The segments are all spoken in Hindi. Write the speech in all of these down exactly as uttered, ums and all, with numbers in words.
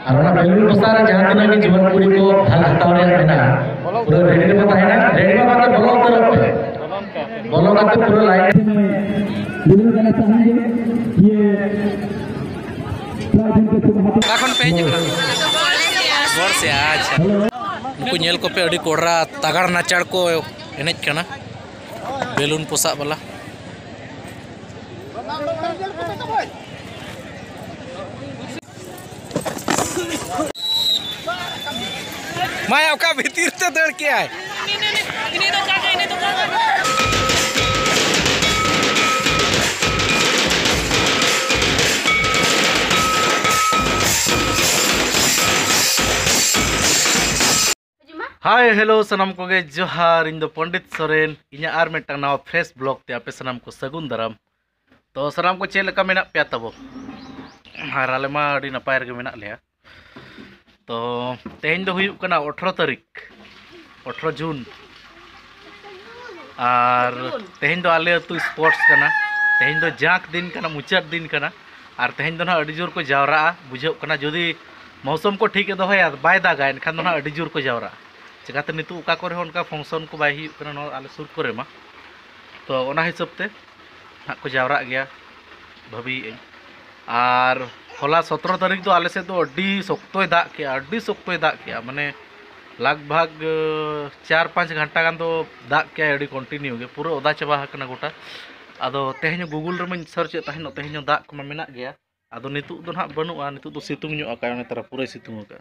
और ना बेलून बसार जहां तना के जीवन कुड़ी को भाग हताव रे मेना पूरा रेडी रे बताइना रेडी में बात बोलो उतर पे बोलो करते पूरा लाइन में बिल्कुल कहना चाहेंगे ये এখন পেজ বড় से आज उनको नेल को पे अड़ी कोड़रा तगड़ नाचाड़ को एनेज कना बेलून पोसा वाला माया का भीतर से दौड़ के आए हाय हेलो सनम को गे जोहार इन दो पंडित सोरेन इन्या आर मेटा नाव फ्रेश ब्लॉग ते आपे सनम को सगुन दराम तो सनम को चेल का मेना पे तबो हार आले मा अडी नपाय रे मेना लेया तो तेहेन दो हुयु कना अठारह तारीख अठारह जून और तेहेन दो आले अतु स्पोर्ट्स कना तेहेन दो जाक दिन कना मुचाद दिन कना और तेहेन दो ना अडी जोर को जावरा बुझो कना जदी मौसम को ठीक दोहया बाय दागा एनखान दो ना अडी जोर को जावरा चिकाते नितु उका करे उनका फंक्शन को बाय हुयु कना आले सुर करे मा तो ओना हिसाब ते ना को जावरा गया भाभी और होला सत्रह तारीख तो आले से तो अड्डी शक्तोय दाग के अड्डी शक्तोय दाग के माने लगभग चार पाँच घंटा गान तो दाग के अड्डी कंटिन्यू गे पूरा ओदा चाबा हकना गोटा आदो तेहेन गूगल रे मन सर्च ताहेन तेहेन दाग को मेना गया आदो नितु दो ना बनुआ नितु दो सितुंग ᱧᱚᱜ आका ने तरह पूरा सितुंग आका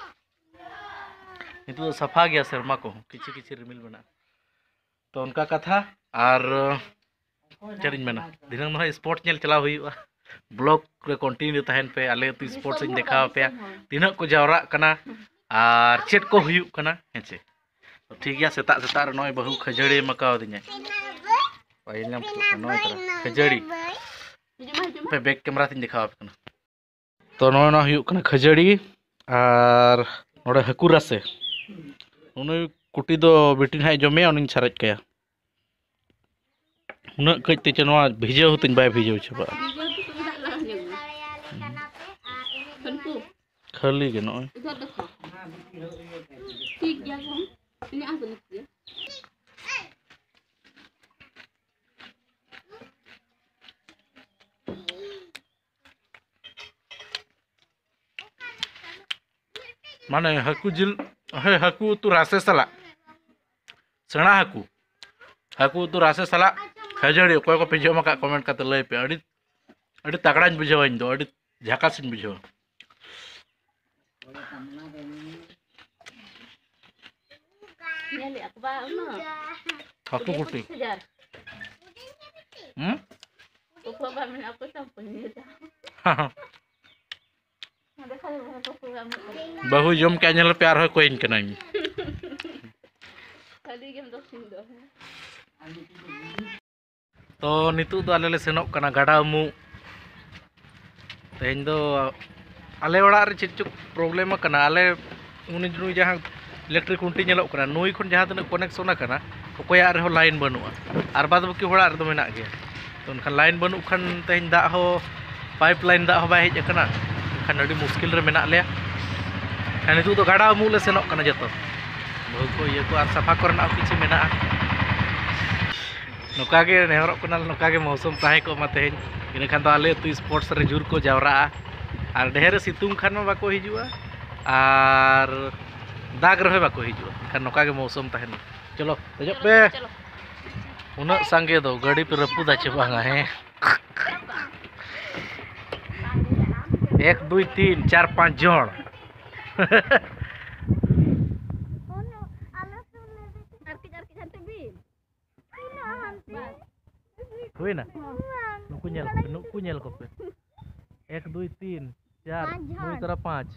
नितु दो सफा गया शर्मा को किछि किछि रिमिल बना तो उनका कथा और चरिन मेना दिनंग न स्पोर्ट नेल चला हुआ ब्लॉग रे कंटिन्यू तहन पे आले तो स्पोर्ट्स इन देखा पे तीन को जावरा कना और चेट को हुयु कना हेचे तो ठीक गया सेता सेता रे नय बहु खजड़ी मकाव दिने पाई नाम नय करा खजड़ी पे बैक कैमरा तीन देखा पे कना तो नय न हुयु कना खजड़ी और नोडे हकुरा से उन कुटी दो बेटिन हाय जमे उन छारज कया उन कजते चनवा भिजे होतिन बाय भिजे छबा खाली के नय ठीक गया हम ini apa nih माने हाकू जिल हे हाकू तू रासे सला सेना हाकू हाकू तू रासे सला खजड़ी कोई को पेजो मका कमेंट करते लय पे अड़ी अड़ी तगड़ान बुझाव इन दो अड़ी झाकासिन बुझाव हाकू कुटी हम बहु जम के आने प्यार हो कोई इनके नहीं तो नितु दो आले सेनोक कना गाड़ा मु तेहेन दो आले ओड़ा रे चिचुक प्रॉब्लम कना आले उनी जुनी जहां इलेक्ट्रिक खुंटी नेलो कना नई खन जहां तने कनेक्शन कना कोया रे हो लाइन बनुआ आर बाद बाकी होड़ा रे दो मेना गया तो उनखान लाइन बनु खान तेहेन दा हो पाइप लाइन दा हो बाय हेज कना खान अड़ी मुश्किल रे मेना लेया खान नितु तो गाड़ा मु ले सेनोक कना जतो बहु को ये को आर सफा करना किछि मेना नोका गे नेहरक कना नोका गे मौसम ताहे को मा तेहेन इन खान तो आले तो स्पोर्ट्स रे जुर को जावरा आर ढेर सितुंग खान मा बाको हिजुआ आर दाग रहे बाको हिजुआ खान नोका गे मौसम ताहेन चलो दजो पे उन संगे दो गाड़ी पे रपुदा चबांगा है एक दुई तीन चार पाँच जन हुई ना नुकु नेल को नुकु नेल को पे एक दुई तीन चार दुई तरह पाँच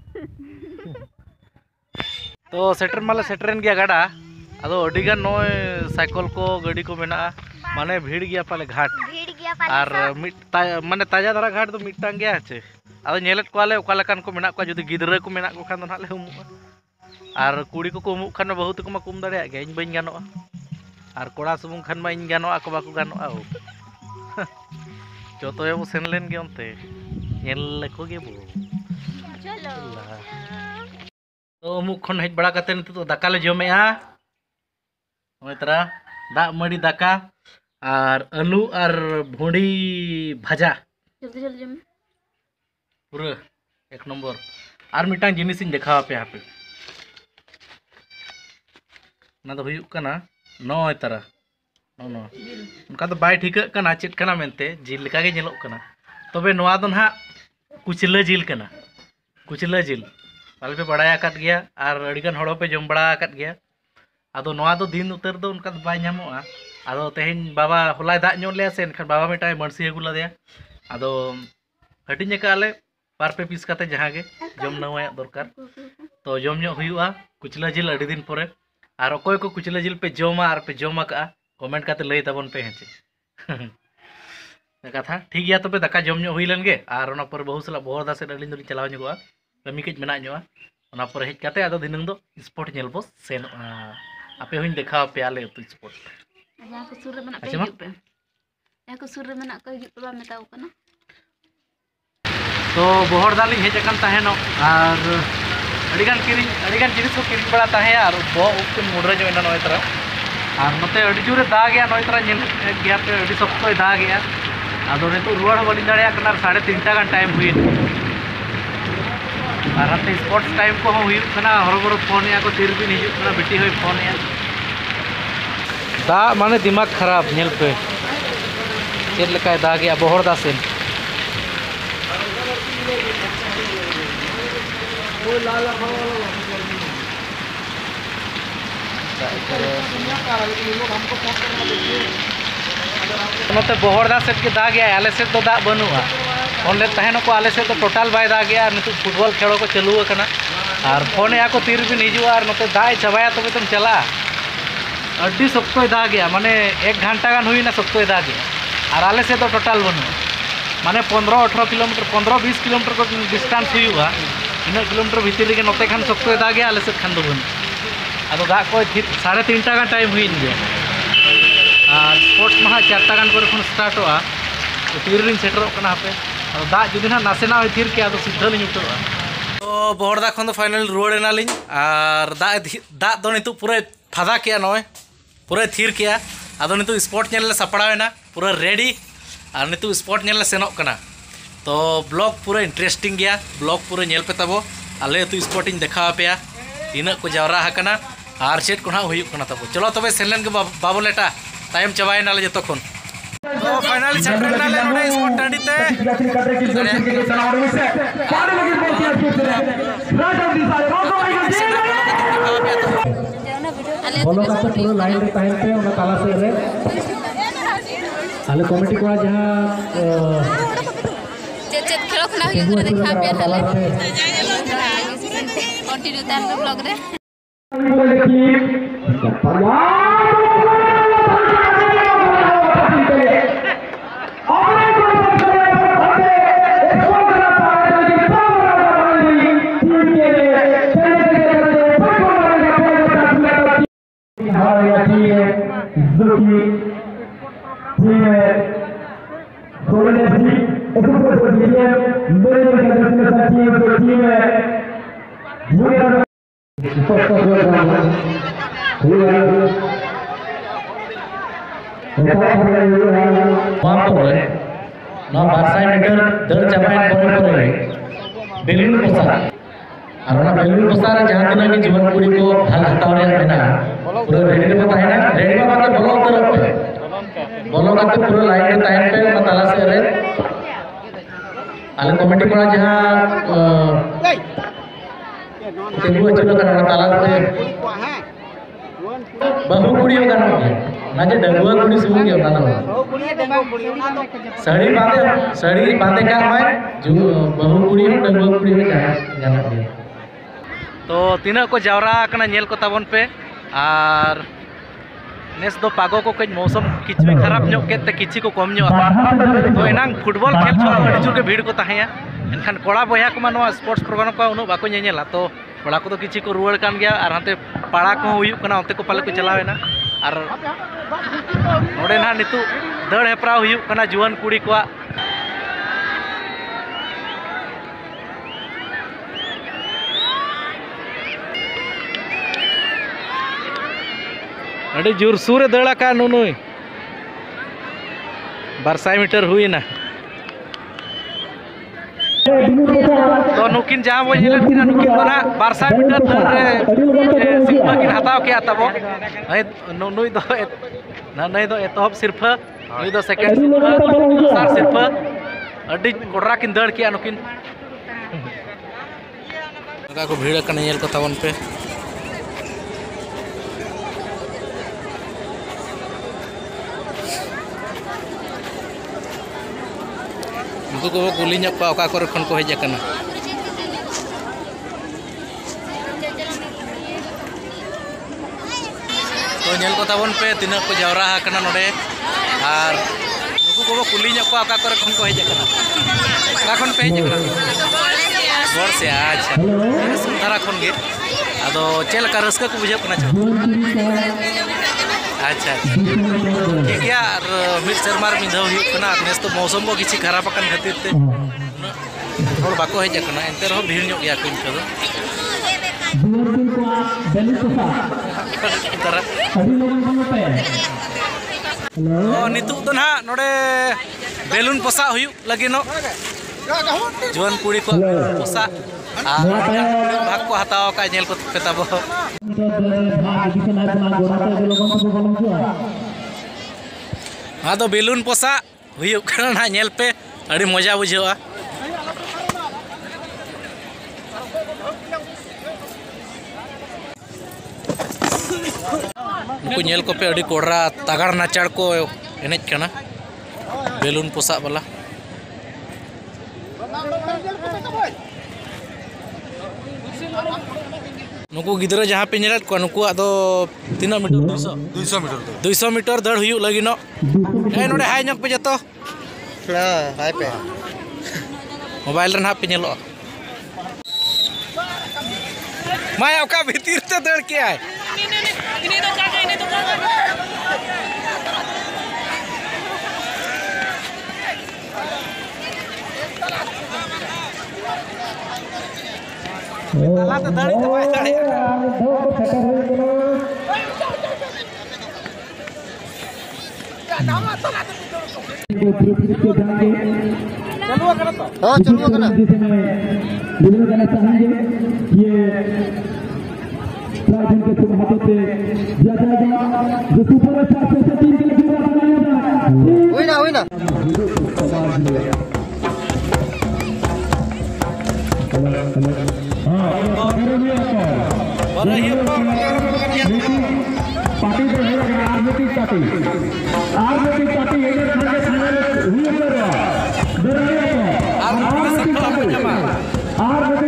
तो सेटर माले सेटरन गया गाड़ा अदो अडिगान नय साइकिल को गाड़ी को मेना माने भीड़ गया पाले घाट भीड़ गया पाले और मिट माने ताजा धरा घाट तो मिटांग गया छे अदो नेलेट कोले ओका लकान को मेना को जदी गिदरा को मेना को खान दो नाले हुमु और कुड़ी को को हुमु खान बहुत को मा कुम दाड़े गया इन बइन गानो और कोड़ा सुमुंग खान मा इन गानो को बाको गानो आ जो तो ये वो सेन लेन गए उनते नेल को गे बो चलो तो अमुक खन हेज बड़ा करते नितो दाका ले जमेआ नय तरा दाग मड़ी दाका और आलू और भुंडी भाजा जल्दी जल्दी जम पूरा एक नंबर और मिटांग जिनिस इन देखा पे पे ना तो हुयुक कना नय तरा नो उनका तो बाय ठीक कना चेत कना मेनते जिल लेका गे नेलोक कना तबे नोआ दो ना कुचला जिल कना कुचला जिल पाले पे बड़ाया काट गया और अड़ीगन हड़ो पे जम बड़ा काट गया आदो नोआ दो दिन उतर दो उनका तो बाय नामोआ आदो तेहेन बाबा होलाय दाग ᱧᱚᱜ ले से एनखान बाबा मिटाय मणसी अगु लदेया आदो हटिंग काले बार पे पीस काते जहां गे जम नवाया दरकार तो जम ᱧᱚᱜ हुयुआ कुचला जिल अड़ी दिन परे और अकोय को कुचला जिल पे जमा और पे जमा का कमेंट काते लई ताबन पे हेचे कथा ठीक गया तबे दाका जम ᱧᱚᱜ हुई लन गे और ओना पर बहु सला बहुत दासे अलिन दोली चलाव ᱧᱚᱜआ कमी कज मेना ᱧᱚᱜआ ओना पर हेज काते आदो दिनंग दो स्पॉट नेल बो सेनोआ आपे हुइन देखा पे आले तो स्पॉट जहां को सुर रे मना पे हिजुप पे जहां को सुर रे मना को हिजुप पे बा मेताव कना तो बोहर दाली हेज अकन ताहेनो और अड़ीगान किरिंग अड़ीगान जिनिस को किरिंग बड़ा ताहे और बो उकिन मुडरा जो एना नय तरा और नते अड़ी जुरे दा गया नय तरा नेल गया पे अड़ी सप्तो दा गया आदो नेतो रुवाड़ बड़ी दाड़िया कना साढ़े तीन टा गान टाइम हुई और हते स्पोर्ट्स टाइम को हुई कना हरबर फोन या को तीर बिन हिजुप कना बेटी होय फोन या दा माने दिमाग खराब नेल पे चेद लेका दा गया बोहर दा सेन नोते बोहरदा सेट के दाग गया आले सेट तो दाग बनुआ ओनले तहनो को आले सेट तो टोटल बाय दाग गया नितु फुटबॉल खेलो को चालू कना और फोन या को तीर बिन हिजुआ और नोते दाग चबाया तबे तुम चला अड्डी सप्तो दाग गया माने एक घंटा गान हुईना सप्तो दाग गया और आले सेट तो टोटल बनुआ माने पंद्रह अठारह किलोमीटर पंद्रह बीस किलोमीटर को डिस्टेंस हुआ इन किलोमीटर भीतर के नोते खान सप्तो दाग गया आले सेट खान दो बन अब दाग को साढ़े तीन टा टाइम हुई गया और स्पोर्ट्स महा चार टा गान को स्टार्ट हो तो तीर लिंग सेटर कना पे और दाग जुदी ना नासेना थीर के तो सीधा लिंग उतरवा तो बोहरदा खन फाइनल रुआड़ना लिंग और दाग दाग दो नितु पूरे फादा किया नय पूरे थीर किया आदो नितु स्पोर्ट नेल सपड़ावेना पूरा रेडी और नितु स्पोर्ट नेल सेनोक कना तो ब्लॉग पूरा इंटरेस्टिंग गया ब्लॉग पूरा नेल पे तबो आले तो स्पोर्टिंग देखा पे तीना को जावरा हकना और चेट को ना हुई कना तबो चलो तबे सेनलेन के बाबू लेटा टाइम चबायना ले जतो खन तो फाइनली सेंटर नाले नोडे स्पोर्ट टांडी ते बोलो का पूरा लाइन रे ताहेन पे ओना ताला से रे आले कमिटी को जहां चेत चेत खेलो खना हुई देखा पे हाले कंटिन्यू तार ब्लॉग रे बारसाई मीटर दर चापाइन परे परे बेलून पोसा और बेलून पोसा जहां तना के जीवन कुड़ी को भाग हटाव रे मेना पूरा रेडी रे ताहेना रेडी में बात बोलो तरफ पे बोलो का पूरा लाइन रे ताहेन पे ताला से रे आले कमेटी को जहां तेगु चलो करना ताला से बहु कुड़ियों का नाम है ना जे डंगुआ कुड़ी सुन के ना ना साड़ी बांधे साड़ी बांधे का है जो बहु कुड़ियों डंगुआ कुड़ियों का जाना है तो तीना को जावरा कना नेल को ताबन पे और नेस दो पागो को कज मौसम किछि खराब ᱧᱚᱜ केते किछि को कम ᱧᱚᱜ तो एनांग फुटबॉल खेल छो अड़ी जुर के भीड़ को ताहेया एनखान कोड़ा बया को मानवा स्पोर्ट्स प्रोग्राम को उनो बाको नेनेला तो कोड़ा को तो किछि को रुवाड़ कान गया और हाते पाड़ा को हुयु कना ओते को पाले को चलावेना और नोडे ना नितु दड़ हेपरा हुयु कना जुवान कुड़ी को अड़ी जोर सूर दड़ा का नुनुई बारसाई मीटर हुई ना तो नुकिन जहाँ वो जिले की नुकिन तो ना बारसाई मीटर दर रे सिर्फ किन हताव के आता वो नहीं नुई तो ना नहीं तो एतोहब सिर्फ नुई तो सेकंड सिर्फ सार सिर्फ अड़ी कोडरा किन दर किया नुकिन लगा को भीड़ का नेल को तावन पे उनको को कुली ñok pa oka kore khon ko heja kana तो ñel ko tabon pe tinak ko jawra kana node ar उनको को कुली ñok pa oka kore khon ko heja kana ka khon pe heja kana bor se acha sutara khon ge ado chel ka raska ko bujha kana अच्छा ठीक है यार मिड शर्मार मिधाव हुई कना नेस तो मौसम को किसी खराब अकन खातिर ते और बाको है जकना एंते रहो भीड़ ᱧᱚᱜ गया कुछ तो हेलो नितु तो ना नोडे बेलून पोसा हुई लगे नो जुआन कुड़ी को पोसा भाग को हताव का नेल को पेताबो हाँ तो बेलून पोसा हुई ना नेल पे अड़ी मजा बुझा उनको नेल को पे अड़ी कोडरा तगाड़ नाचाड़ को एनेज कना बेलून पोसा वाला नुकु गिद्रा जहाँ पे नेलत को नुकु आदो तीन मीटर दो सौ मीटर दो सौ मीटर दड़ हुई लगी नो ए नोडे हाय ñok पे जतो हाय पे मोबाइल रे ना पे नेलो माया का भीतर ते दड़ के आय ini तो का ini तो का ताला तो दाड़ी तो बाय दाड़ी हाँ चलो करना बिल्कुल करना चाहेंगे ये प्राइजन के तुम हाथों से दिया जाएगा जो सुपर स्टार से टीम के लिए पूरा बनाएगा वही ना वही ना हाँ पार्टी जो है आरबीटी पार्टी आरबीटी पार्टी ये जो खाने खाने हुई है ना दे रहे हैं आरबीटी